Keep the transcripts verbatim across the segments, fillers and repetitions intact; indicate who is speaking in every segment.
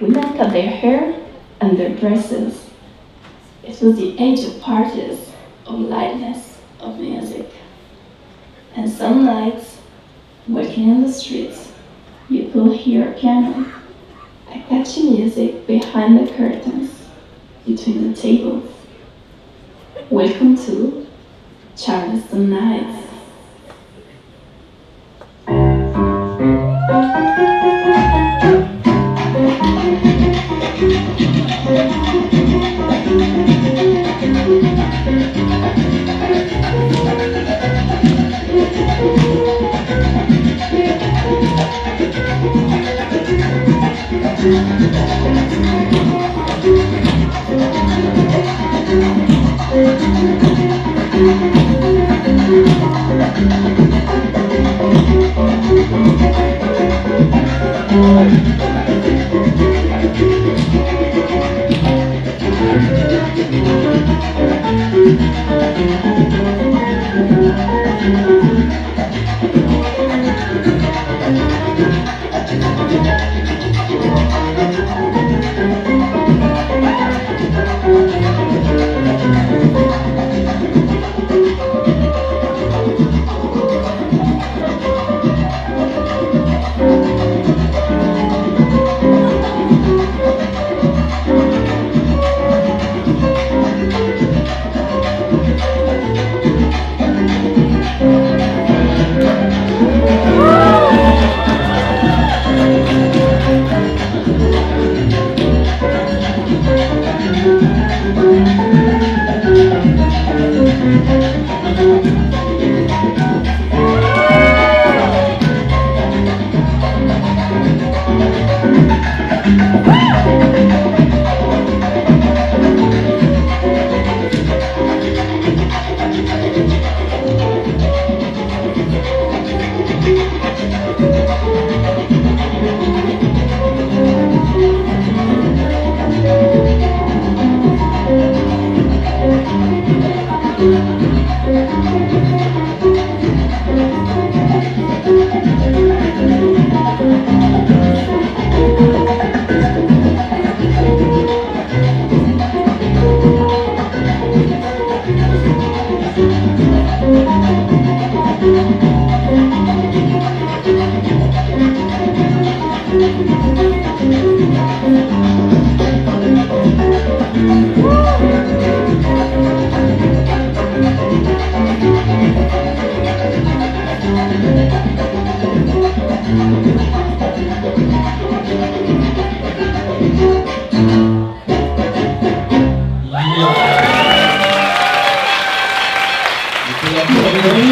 Speaker 1: Women cut their hair and their dresses. It was the age of parties, of lightness, of music. And some nights, walking in the streets, you could hear a piano, a catchy music behind the curtains, between the tables. Welcome to Charleston Nights.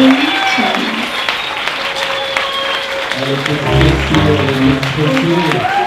Speaker 2: Allez,